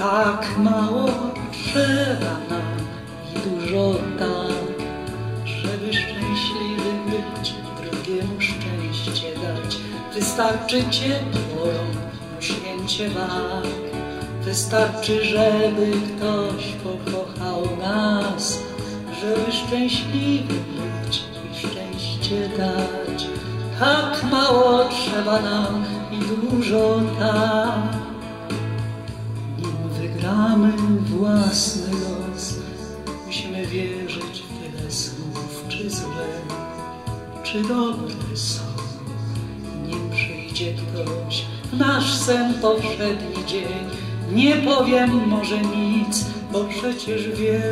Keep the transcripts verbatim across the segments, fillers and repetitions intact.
Tak mało trzeba nam i dużo tak, żeby szczęśliwym być, drugiemu szczęście dać. Wystarczy ciepło rąk, uśnięcie warg. Wystarczy, żeby ktoś pokochał nas, żeby szczęśliwym być i szczęście dać. Tak mało trzeba nam i dużo tak. Nim wygramy własny los, musimy wierzyć w tyle słów, czy złe, czy dobre są. Nim przyjdzie ktoś w nasz sen powszedni dzień, nie powiem może nic, bo przecież wie.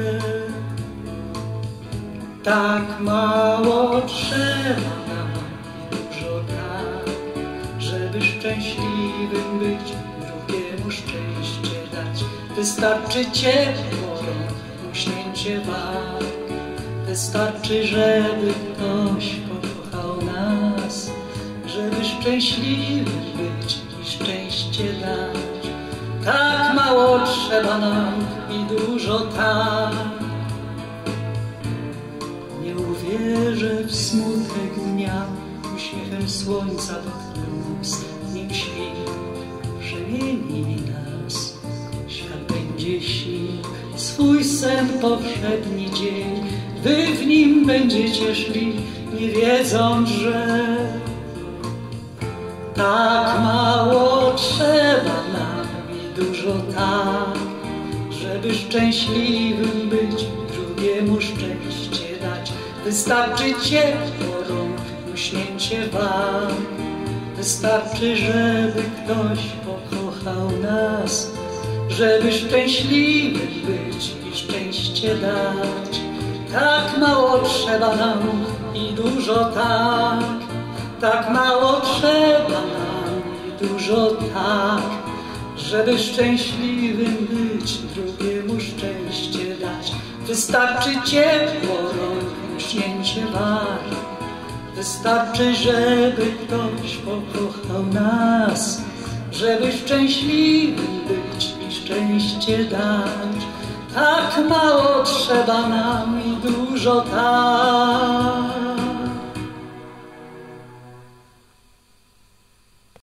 Tak mało trzeba nam i dużo tak, żeby szczęśliwym być, drugiemu szczęście dać. Wystarczy ciepło rąk, uśnięcie warg. Wystarczy, żeby ktoś pokochał nas, żeby szczęśliwym być i szczęście dać. Tak mało trzeba nam i dużo tak. Nie uwierzę w smutek dnia, uśmiechem słońca dotknę ust. Nim świt przemieni nas, świat będzie śnił swój sen powszedni dzień. Wy w nim będziecie szli, nie wiedząc, że tak mało trzeba nam i dużo tak, żeby szczęśliwym być, drugiemu szczęście dać. Wystarczy ciepło rąk, uśnięcie warg. Wystarczy, żeby ktoś pokochał nas, żeby szczęśliwym być i szczęście dać. Tak mało trzeba nam i dużo tak. Tak mało trzeba nam i dużo tak, żeby szczęśliwym być, drugiemu szczęście dać. Wystarczy ciepło rąk, uśnięcie warg. Wystarczy, żeby ktoś pokochał nas, żeby szczęśliwym być i szczęście dać. Tak mało trzeba nam i dużo tak.